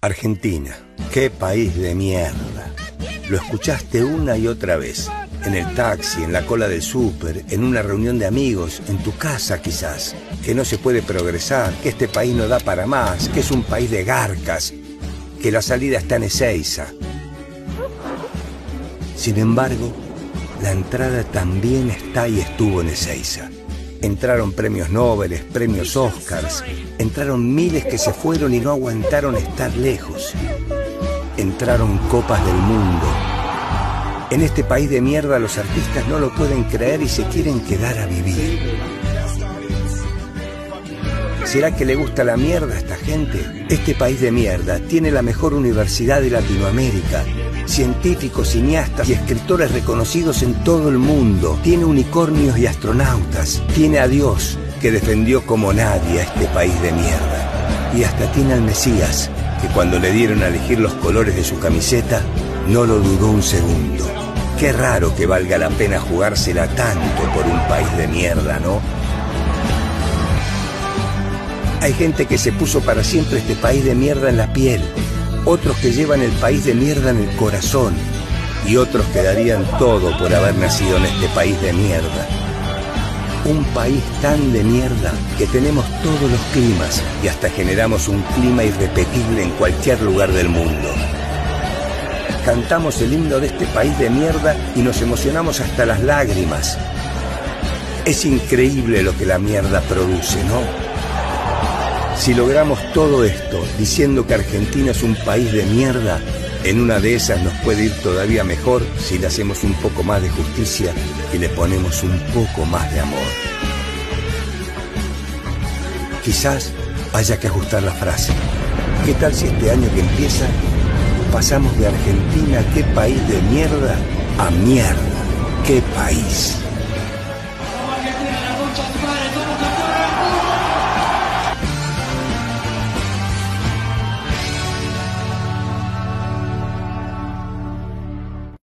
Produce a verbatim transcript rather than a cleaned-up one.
Argentina, qué país de mierda. Lo escuchaste una y otra vez. En el taxi, en la cola del súper, en una reunión de amigos, en tu casa quizás. Que no se puede progresar, que este país no da para más, que es un país de garcas, que la salida está en Ezeiza. Sin embargo, la entrada también está y estuvo en Ezeiza. Entraron premios Nobel, premios Oscars, entraron miles que se fueron y no aguantaron estar lejos. Entraron copas del mundo. En este país de mierda los artistas no lo pueden creer y se quieren quedar a vivir. ¿Será que le gusta la mierda a esta gente? Este país de mierda tiene la mejor universidad de Latinoamérica, científicos, cineastas y escritores reconocidos en todo el mundo. Tiene unicornios y astronautas. Tiene a Dios, que defendió como nadie a este país de mierda. Y hasta tiene al Mesías, que cuando le dieron a elegir los colores de su camiseta, no lo dudó un segundo. Qué raro que valga la pena jugársela tanto por un país de mierda, ¿no? Hay gente que se puso para siempre este país de mierda en la piel, otros que llevan el país de mierda en el corazón y otros que darían todo por haber nacido en este país de mierda. Un país tan de mierda que tenemos todos los climas y hasta generamos un clima irrepetible en cualquier lugar del mundo. Cantamos el himno de este país de mierda y nos emocionamos hasta las lágrimas. Es increíble lo que la mierda produce, ¿no? Si logramos todo esto diciendo que Argentina es un país de mierda, en una de esas nos puede ir todavía mejor si le hacemos un poco más de justicia y le ponemos un poco más de amor. Quizás haya que ajustar la frase. ¿Qué tal si este año que empieza pasamos de Argentina, qué país de mierda, a mierda, qué país?